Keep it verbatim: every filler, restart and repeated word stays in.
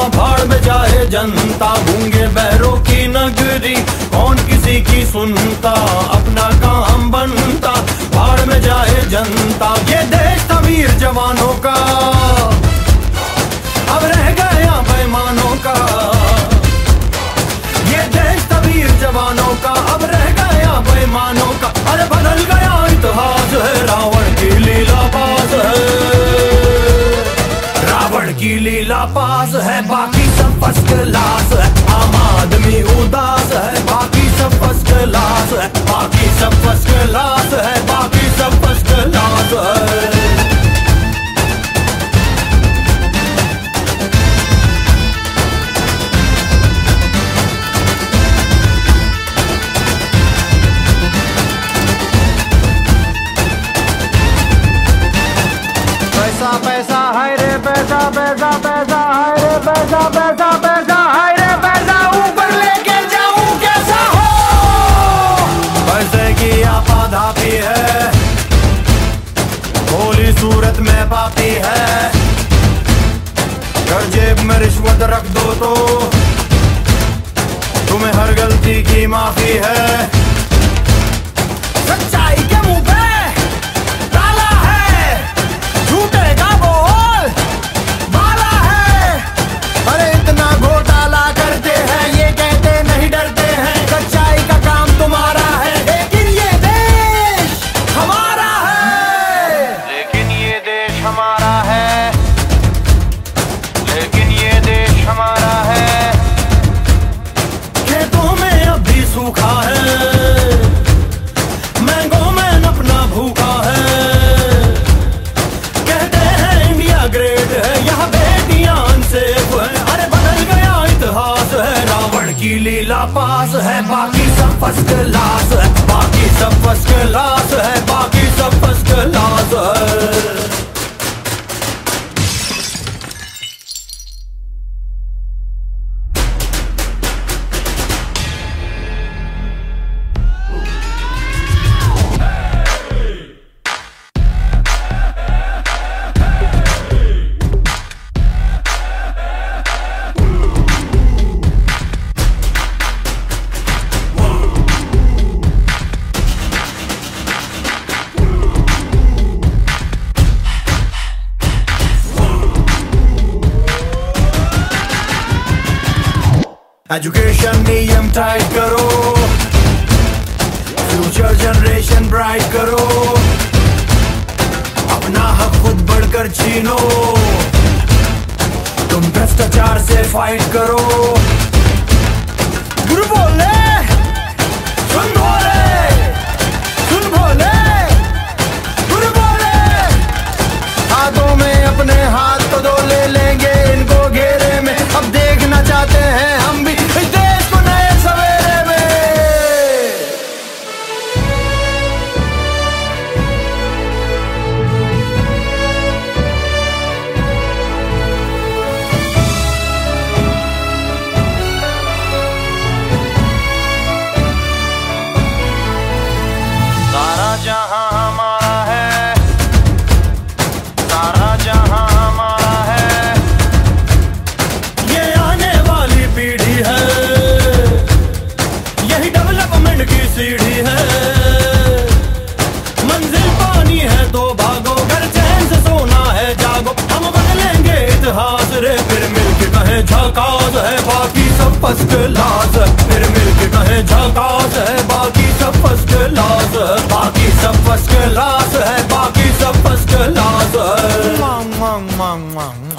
भाड़ में जाए जनता, गूंगे बहरों की नगरी कौन किसी की सुनता, अपना काम बनता भाड़ में जाए जनता। ये देश था वीर जवानों का, अब रह गया बेईमानों का। ये देश था वीर जवानों का, अब रह गया बेईमानों का। अरे बदल गया इतिहास है, रावण की लीला पास है, रावण की लीला पास है। बाकी सब फर्स्ट क्लास है, आम आदमी उदास है। बाकी सब फर्स्ट क्लास है, बाकी सब फर्स्ट क्लास है, बाकी सब फर्स्ट क्लास है। पैसा पैसा हाय रे पैसा पैसा पैसा हाय रे पैसा पैसा पैसा हाय रे पैसा, ऊपर लेके जाऊं कैसा हो। पैसे की आपाधापी है, भोली सूरत में पापी है। अगर जेब में रिश्वत रख दो तो तुम्हें हर गलती की माफी है। सच्चाई के मुंह पे ताला है, झूठे का बोल बाला है। अरे इतना घोटाला करते हैं, ये कहते नहीं डरते हैं। सच्चाई का काम तुम्हारा है, लेकिन ये देश हमारा है। लेकिन ये देश हमारा है, लेकिन ये देश हमारा है। खेतों में अब भी सूखा है, मैंगो में अपना भूखा है। कहते हैं इंडिया ग्रेट है, यहाँ बेटियां अनसेफ है। अरे बदल गया इतिहास है, रावण की लीला पास है। बाकी सब फर्स्ट क्लास है, बाकी सब फर्स्ट क्लास है, बाकी सब फर्स्ट क्लास है। एजुकेशन नियम टाइट करो, फ्यूचर जनरेशन ब्राइट करो। अपना हक खुद बढ़कर छीनो, तुम भ्रष्टाचार से फाइट करो। गुरु बोले सुन बोले, सुन बोले गुरु बोले। हाथों में अपने हाथ तो दो ले लेंगे इनको घेरे में। अब देखना चाहते हैं हम भी इस देश को नए सवेरे में। सारा जहां हमारा है, सारा जहां हमारा है। ये आने वाली पीढ़ी है, यही डेवलपमेंट की सीढ़ी है। मंजिल पानी है तो भागो, घर चैन से सोना है जागो। हम बदलेंगे इतिहास रे, फिर मिलके कहे झकास है, बाकी सब फर्स्ट क्लास है। फिर मिलके कहे झकास है, बाकी सब फर्स्ट क्लास है। बाकी सब फर्स्ट क्लास है, बाकी सब फर्स्ट क्लास है।